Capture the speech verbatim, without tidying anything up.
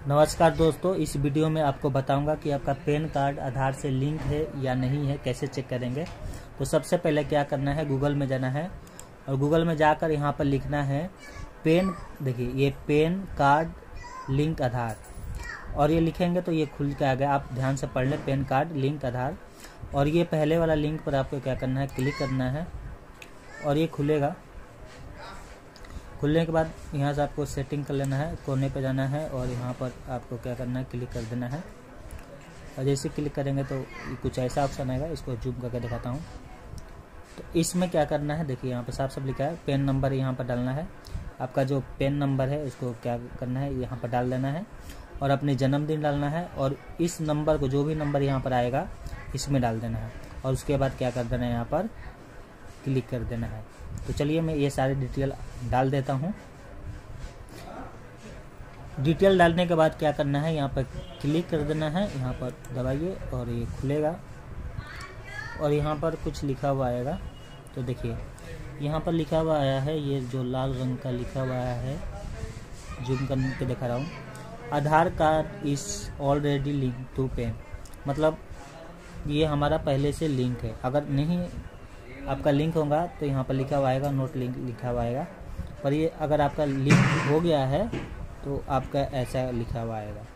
नमस्कार दोस्तों, इस वीडियो में आपको बताऊंगा कि आपका पैन कार्ड आधार से लिंक है या नहीं है, कैसे चेक करेंगे। तो सबसे पहले क्या करना है, गूगल में जाना है और गूगल में जाकर यहाँ पर लिखना है पैन। देखिए ये पैन कार्ड लिंक आधार, और ये लिखेंगे तो ये खुल के आ गया। आप ध्यान से पढ़ लें, पैन कार्ड लिंक आधार। और ये पहले वाला लिंक पर आपको क्या करना है, क्लिक करना है और ये खुलेगा। खुलने के बाद यहाँ से आपको सेटिंग कर लेना है, कोने पे जाना है और यहाँ पर आपको क्या करना है, क्लिक कर देना है। और जैसे क्लिक करेंगे तो कुछ ऐसा ऑप्शन आएगा, इसको जूम करके दिखाता हूँ। तो इसमें क्या करना है, देखिए यहाँ पर साफ साफ लिखा है पैन नंबर यहाँ पर डालना है। आपका जो पैन नंबर है उसको क्या करना है, यहाँ पर डाल देना है और अपने जन्मदिन डालना है और इस नंबर को, जो भी नंबर यहाँ पर आएगा इसमें डाल देना है और उसके बाद क्या कर देना है, यहाँ पर क्लिक कर देना है। तो चलिए मैं ये सारी डिटेल डाल देता हूँ। डिटेल डालने के बाद क्या करना है, यहाँ पर क्लिक कर देना है, यहाँ पर दबाइए और ये खुलेगा और यहाँ पर कुछ लिखा हुआ आएगा। तो देखिए यहाँ पर लिखा हुआ आया है, ये जो लाल रंग का लिखा हुआ आया है, जूम करके दिखा रहा हूँ, Aadhaar card is already link to PAN. मतलब ये हमारा पहले से लिंक है। अगर नहीं आपका लिंक होगा तो यहाँ पर लिखा हुआ आएगा नोट लिंक लिखा हुआ आएगा, पर ये अगर आपका लिंक हो गया है तो आपका ऐसा लिखा हुआ आएगा।